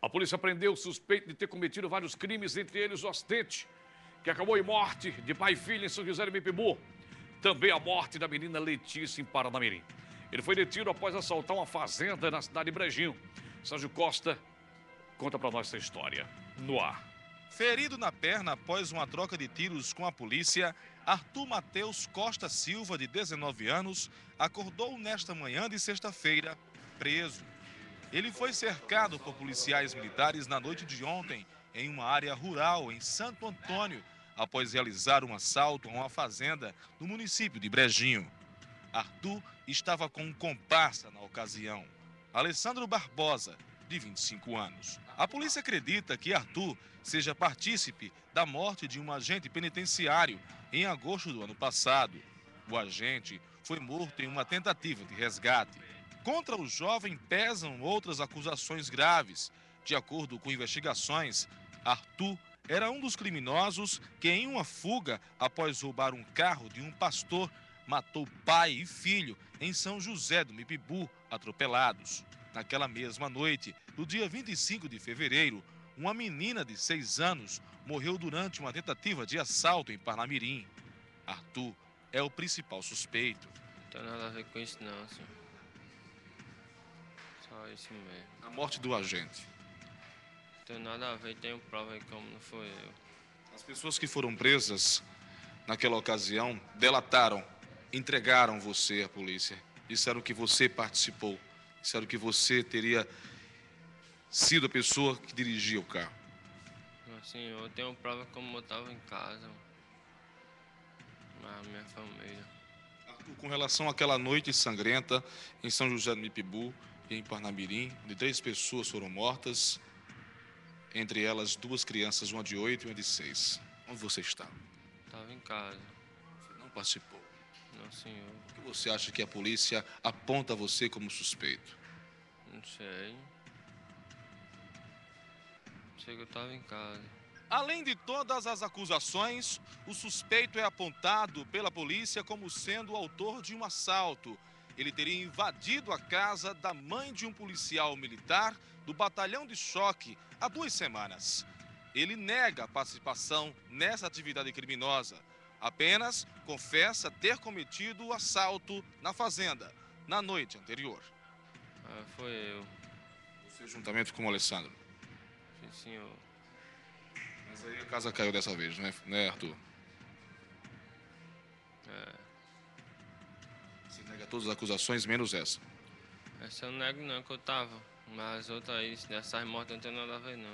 A polícia prendeu o suspeito de ter cometido vários crimes, entre eles o acidente, que acabou em morte de pai e filha em São José do Mipibu. Também a morte da menina Letícia em Parnamirim. Ele foi detido após assaltar uma fazenda na cidade de Brejinho. Sérgio Costa conta pra nós essa história no ar. Ferido na perna após uma troca de tiros com a polícia, Arthur Mateus Costa Silva, de 19 anos, acordou nesta manhã de sexta-feira preso. Ele foi cercado por policiais militares na noite de ontem em uma área rural em Santo Antônio, após realizar um assalto a uma fazenda no município de Brejinho. Arthur estava com um comparsa na ocasião, Alessandro Barbosa, de 25 anos. A polícia acredita que Arthur seja partícipe da morte de um agente penitenciário em agosto do ano passado. O agente foi morto em uma tentativa de resgate. Contra o jovem pesam outras acusações graves. De acordo com investigações, Arthur era um dos criminosos que, em uma fuga após roubar um carro de um pastor, matou pai e filho em São José do Mipibu, atropelados. Naquela mesma noite, no dia 25 de fevereiro, uma menina de 6 anos morreu durante uma tentativa de assalto em Parnamirim. Arthur é o principal suspeito. Não tem nada a ver com isso não, senhor. Só isso mesmo. A morte do agente. Não tem nada a ver, tenho prova aí como não foi eu. As pessoas que foram presas naquela ocasião delataram, entregaram você à polícia. Disseram que você participou. Disseram que você teria sido a pessoa que dirigia o carro. Assim, eu tenho prova como eu estava em casa. A minha família. Arthur, com relação àquela noite sangrenta em São José do Mipibu e em Parnamirim, onde 3 pessoas foram mortas, entre elas 2 crianças, uma de 8 e uma de 6. Onde você estava? Estava em casa. Você não participou? Não, senhor. Por que você acha que a polícia aponta você como suspeito? Não sei. Sei que eu estava em casa. Além de todas as acusações, o suspeito é apontado pela polícia como sendo o autor de um assalto. Ele teria invadido a casa da mãe de um policial militar do batalhão de choque há 2 semanas. Ele nega a participação nessa atividade criminosa. Apenas confessa ter cometido o assalto na fazenda, na noite anterior. Foi eu. Você juntamente com o Alessandro? Sim, senhor. Mas aí a casa caiu dessa vez, né, Arthur? Você nega todas as acusações, menos essa? Essa eu nego não, que eu tava. Mas outra aí, dessas mortes não tem nada a ver não.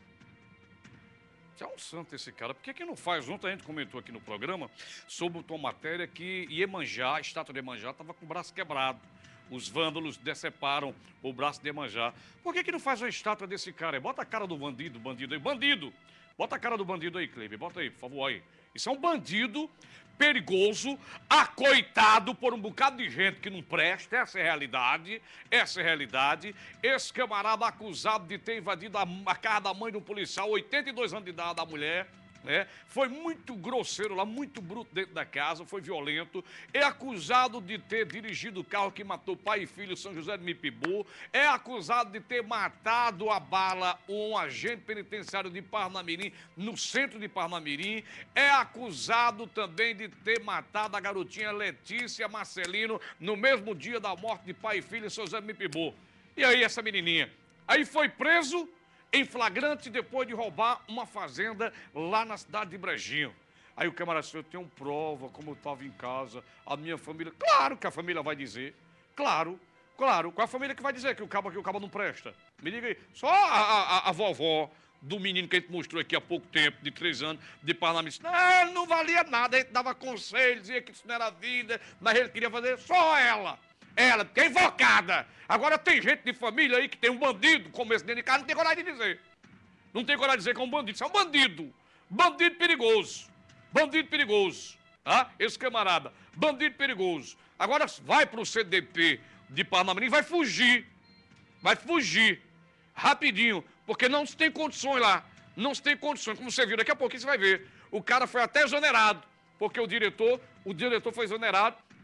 É um santo esse cara. Por que não faz? Ontem a gente comentou aqui no programa sobre uma matéria que Iemanjá, a estátua de Iemanjá, estava com o braço quebrado. Os vândalos deceparam o braço de Iemanjá. Por que não faz uma estátua desse cara? Bota a cara do bandido aí. Bandido! Bota a cara do bandido aí, Kleber. Bota aí, por favor, aí. Isso é um bandido perigoso, acoitado por um bocado de gente que não presta. Essa é a realidade. Essa é a realidade. Esse camarada acusado de ter invadido a casa da mãe de um policial, 82 anos de idade da mulher, né? Foi muito grosseiro lá, muito bruto dentro da casa, foi violento. É acusado de ter dirigido o carro que matou pai e filho em São José do Mipibu. É acusado de ter matado a bala um agente penitenciário de Parnamirim, no centro de Parnamirim. É acusado também de ter matado a garotinha Letícia Marcelino no mesmo dia da morte de pai e filho em São José do Mipibu. E aí essa menininha? Aí foi preso em flagrante depois de roubar uma fazenda lá na cidade de Brejinho. Aí o camarada disse, eu tenho prova, como eu estava em casa, a minha família... Claro que a família vai dizer, claro. Qual é a família que vai dizer que o cabo não presta? Me diga aí, só a vovó do menino que a gente mostrou aqui há pouco tempo, de 3 anos, de parlamento, ele não valia nada, a gente dava conselho, dizia que isso não era vida, mas ele queria fazer só ela. Ela, porque é invocada. Agora tem gente de família aí que tem um bandido como esse dentro de casa, não tem coragem de dizer. Não tem coragem de dizer que é um bandido. Isso é um bandido. Bandido perigoso. Bandido perigoso. Tá? Esse camarada. Bandido perigoso. Agora vai pro CDP de Parnamirim e vai fugir. Vai fugir. Rapidinho. Porque não se tem condições lá. Não se tem condições. Como você viu, daqui a pouquinho você vai ver. O cara foi até exonerado. Porque o diretor foi exonerado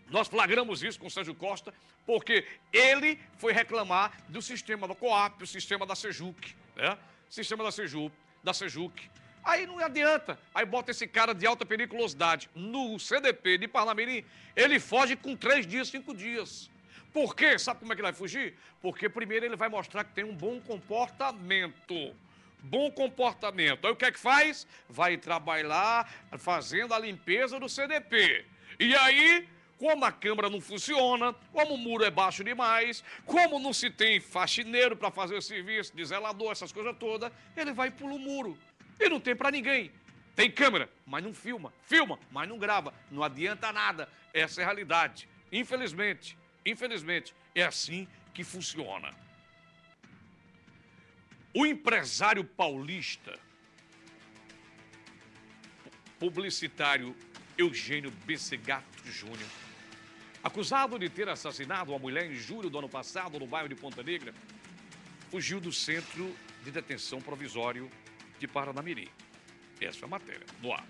Nós flagramos isso com o Sérgio Costa, porque ele foi reclamar do sistema da Coap, o sistema da Sejuc, né? Sistema da Sejuc. Aí não adianta. Aí bota esse cara de alta periculosidade no CDP de Parnamirim, ele foge com 3 dias, 5 dias. Por quê? Sabe como é que ele vai fugir? Porque primeiro ele vai mostrar que tem um bom comportamento. Bom comportamento. Aí o que é que faz? Vai trabalhar fazendo a limpeza do CDP. E aí, como a câmara não funciona, como o muro é baixo demais, como não se tem faxineiro para fazer o serviço de zelador, essas coisas todas, ele vai e pula o muro. E não tem para ninguém. Tem câmera, mas não filma. Filma, mas não grava. Não adianta nada. Essa é a realidade. Infelizmente, é assim que funciona. O empresário paulista, publicitário Eugênio Bessegato Júnior, acusado de ter assassinado uma mulher em julho do ano passado no bairro de Ponta Negra, fugiu do centro de detenção provisório de Parnamirim. Essa é a matéria, no ar.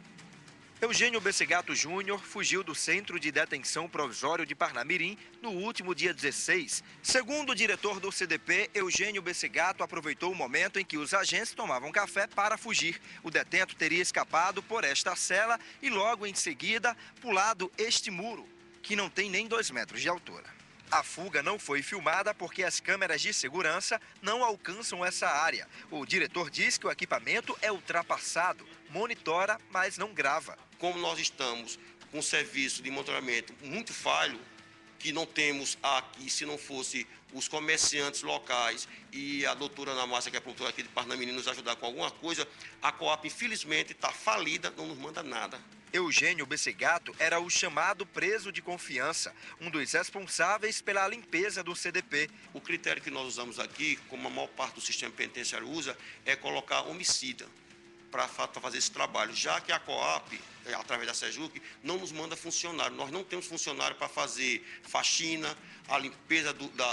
Eugênio Bessegato Júnior fugiu do Centro de Detenção Provisório de Parnamirim no último dia 16. Segundo o diretor do CDP, Eugênio Bessegato aproveitou o momento em que os agentes tomavam café para fugir. O detento teria escapado por esta cela e logo em seguida pulado este muro, que não tem nem 2 metros de altura. A fuga não foi filmada porque as câmeras de segurança não alcançam essa área. O diretor diz que o equipamento é ultrapassado, monitora, mas não grava. Como nós estamos com um serviço de monitoramento muito falho, que não temos aqui, se não fosse os comerciantes locais e a doutora Ana Márcia, que é a promotora aqui de Parnamirim, nos ajudar com alguma coisa, a Coap, infelizmente, está falida, não nos manda nada. Eugênio Bessegato era o chamado preso de confiança, um dos responsáveis pela limpeza do CDP. O critério que nós usamos aqui, como a maior parte do sistema penitenciário usa, é colocar homicida para fazer esse trabalho, já que a Coap, através da Sejuc, não nos manda funcionário. Nós não temos funcionário para fazer faxina, a limpeza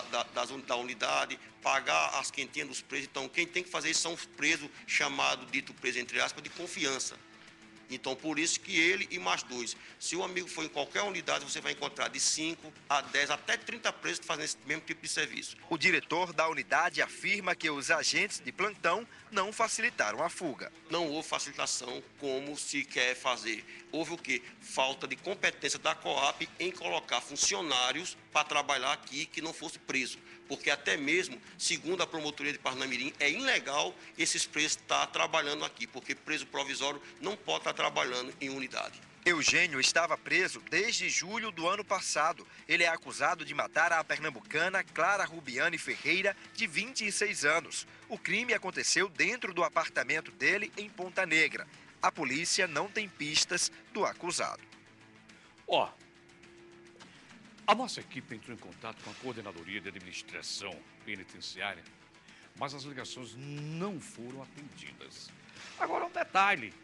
da unidade, pagar as quentinhas dos presos. Então, quem tem que fazer isso são os presos, dito preso entre aspas, de confiança. Então, por isso que ele e mais 2. Se o amigo for em qualquer unidade, você vai encontrar de 5 a 10, até 30 presos que fazem esse mesmo tipo de serviço. O diretor da unidade afirma que os agentes de plantão não facilitaram a fuga. Não houve facilitação como se quer fazer. Houve o quê? Falta de competência da Coap em colocar funcionários para trabalhar aqui que não fosse preso. Porque até mesmo, segundo a promotoria de Parnamirim, é ilegal esses presos estar trabalhando aqui, porque preso provisório não pode estar trabalhando em unidade. Eugênio estava preso desde julho do ano passado. Ele é acusado de matar a pernambucana Clara Rubiane Ferreira, de 26 anos. O crime aconteceu dentro do apartamento dele em Ponta Negra. A polícia não tem pistas do acusado. A nossa equipe entrou em contato com a Coordenadoria de Administração Penitenciária, mas as ligações não foram atendidas. Agora, um detalhe,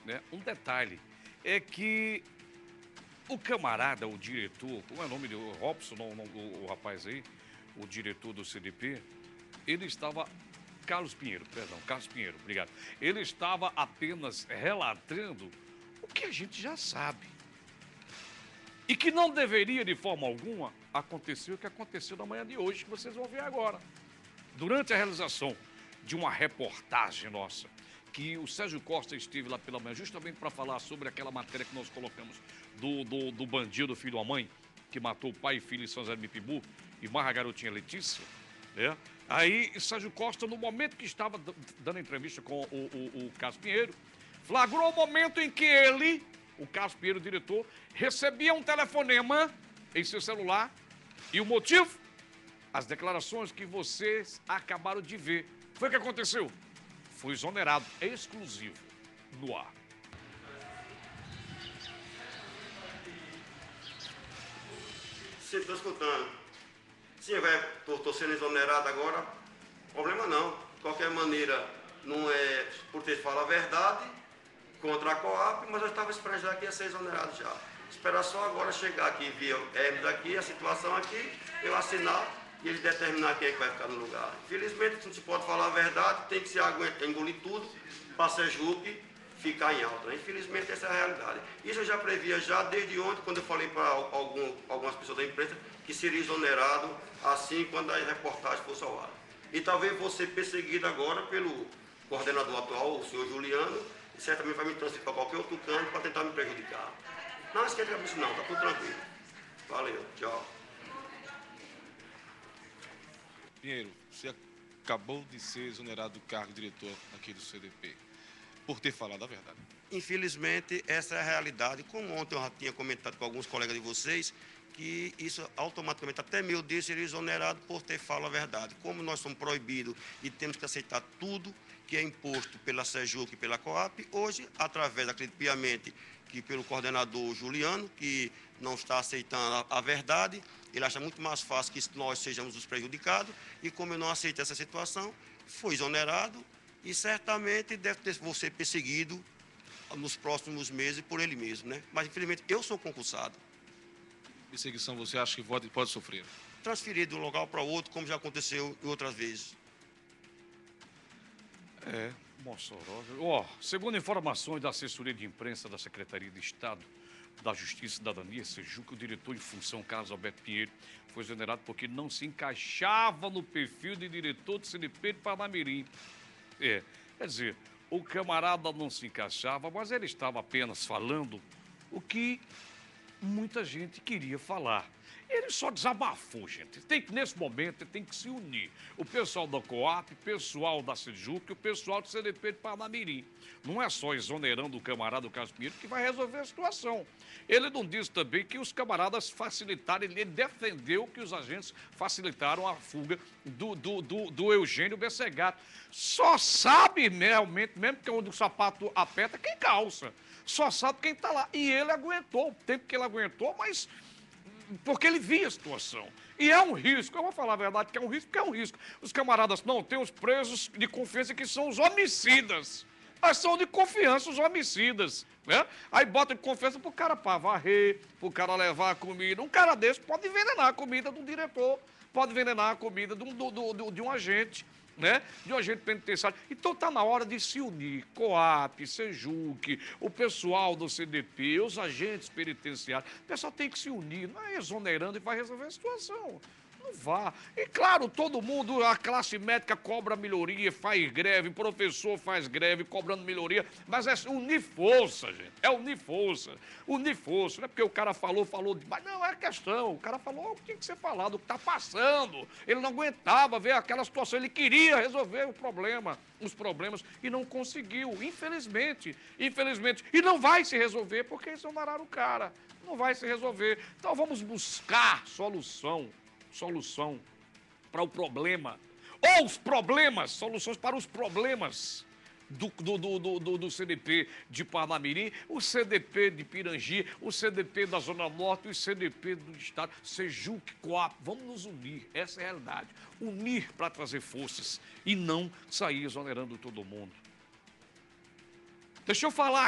é que o camarada, o diretor, como é o nome do Robson, o rapaz aí, o diretor do CDP, ele estava... Carlos Pinheiro, obrigado. Ele estava apenas relatando o que a gente já sabe. E que não deveria, de forma alguma, acontecer o que aconteceu na manhã de hoje, que vocês vão ver agora. Durante a realização de uma reportagem nossa, que o Sérgio Costa esteve lá pela manhã, justamente para falar sobre aquela matéria que nós colocamos do bandido, filho da mãe, que matou o pai e filho em São José do Mipibu, e mais a garotinha Letícia, né? Aí, Sérgio Costa, no momento que estava dando entrevista com o Carlos Pinheiro, flagrou o momento em que ele... O Carlos Pinheiro, o diretor, recebia um telefonema em seu celular. E o motivo? As declarações que vocês acabaram de ver. Foi o que aconteceu? Foi exonerado, exclusivo, no ar. Sim, estou escutando. Sim, estou sendo exonerado agora. Problema não. De qualquer maneira, não é por ter falado a verdade contra a Coap, mas eu estava esperando já que ia ser exonerado já. Esperar só agora chegar aqui, via Hermes aqui, a situação aqui, eu assinar e eles determinar quem é que vai ficar no lugar. Infelizmente, não se pode falar a verdade, tem que se engolir tudo para ser Sejuc ficar em alta. Infelizmente, essa é a realidade. Isso eu já previa já desde ontem, quando eu falei para algumas pessoas da imprensa que seria exonerado assim quando a reportagem fosse ao ar. E talvez vou ser perseguido agora pelo coordenador atual, o senhor Juliano, e certamente vai me transferir para qualquer outro canto para tentar me prejudicar. Não esquenta a cabeça não, está tudo tranquilo. Valeu, tchau. Pinheiro, você acabou de ser exonerado do cargo de diretor aqui do CDP, por ter falado a verdade. Infelizmente, essa é a realidade. Como ontem eu já tinha comentado com alguns colegas de vocês, que isso automaticamente, até meu dia, seria exonerado por ter falado a verdade. Como nós somos proibidos e temos que aceitar tudo que é imposto pela SEJUC e pela COAP, hoje, através, acredito piamente, que pelo coordenador Juliano, que não está aceitando a verdade, ele acha muito mais fácil que nós sejamos os prejudicados, e como eu não aceito essa situação, foi exonerado e certamente vou ser perseguido nos próximos meses por ele mesmo, né? Mas, infelizmente, eu sou concursado. Perseguição você acha que pode sofrer? Transferido de um local para outro, como já aconteceu em outras vezes. Mossoró. Segundo informações da assessoria de imprensa da Secretaria de Estado da Justiça e Cidadania, SEJUC, o diretor em função, Carlos Alberto Pinheiro, foi exonerado porque não se encaixava no perfil de diretor do CDP de Parnamirim. Quer dizer, o camarada não se encaixava, mas ele estava apenas falando o que muita gente queria falar. Ele só desabafou, gente. Nesse momento, tem que se unir. O pessoal da COAP, o pessoal da SEJUC e o pessoal do CDP de Parnamirim. Não é só exonerando o camarada Carlos Pinheiro que vai resolver a situação. Ele não disse também que os camaradas facilitaram, ele defendeu que os agentes facilitaram a fuga do Eugênio Bessegato. Só sabe realmente, mesmo que onde o sapato aperta, quem calça. Só sabe quem está lá. E ele aguentou o tempo que ele aguentou, mas porque ele via a situação. E é um risco, eu vou falar a verdade que é um risco, porque é um risco. Os camaradas não têm os presos de confiança que são os homicidas. Mas são de confiança os homicidas, né? Aí bota de confiança pro cara para varrer, pro cara levar a comida. Um cara desse pode envenenar a comida de um diretor, pode envenenar a comida de um agente, né? De um agente penitenciário. Então está na hora de se unir, COAP, SEJUC, o pessoal do CDP, os agentes penitenciários. O pessoal tem que se unir, não é exonerando e vai resolver a situação. Não vá. E claro, todo mundo, a classe médica cobra melhoria, faz greve, professor faz greve, cobrando melhoria, mas é unir força, gente. É unir força. Unir força. Não é porque o cara falou, mas não é questão. O cara falou o que tinha que ser falado, o que está passando. Ele não aguentava ver aquela situação, ele queria resolver os problemas, e não conseguiu, infelizmente. E não vai se resolver porque exoneraram o cara. Não vai se resolver. Então vamos buscar solução para o problema, ou os problemas, soluções para os problemas do CDP de Parnamirim, o CDP de Pirangi, o CDP da Zona Norte, o CDP do Estado, SEJUC, COAP. Vamos nos unir, essa é a realidade. Unir para trazer forças e não sair exonerando todo mundo. Deixa eu falar